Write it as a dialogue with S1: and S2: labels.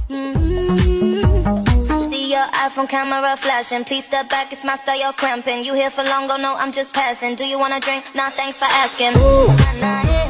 S1: See your iPhone camera flashing. Please step back, it's my style, you're cramping. You here for long, oh no, I'm just passing. Do you wanna drink? Nah, thanks for asking. Ooh, nah, nah, yeah.